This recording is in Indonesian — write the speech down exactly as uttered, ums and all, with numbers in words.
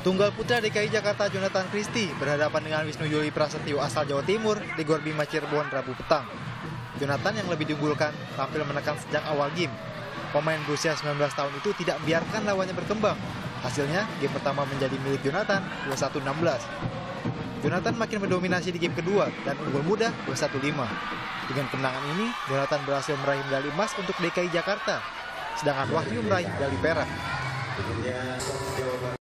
Tunggal putra D K I Jakarta Jonathan Christie berhadapan dengan Wisnu Yuli Prasetyo asal Jawa Timur di Gor Bima Cirebon Rabu petang. Jonathan yang lebih diunggulkan tampil menekan sejak awal game. Pemain berusia sembilan belas tahun itu tidak biarkan lawannya berkembang. Hasilnya, game pertama menjadi milik Jonathan dua puluh satu enam belas. Jonathan makin mendominasi di game kedua dan unggul mudah dua puluh satu lima. Dengan kemenangan ini, Jonathan berhasil meraih medali emas untuk D K I Jakarta, sedangkan Wahyu meraih medali perak.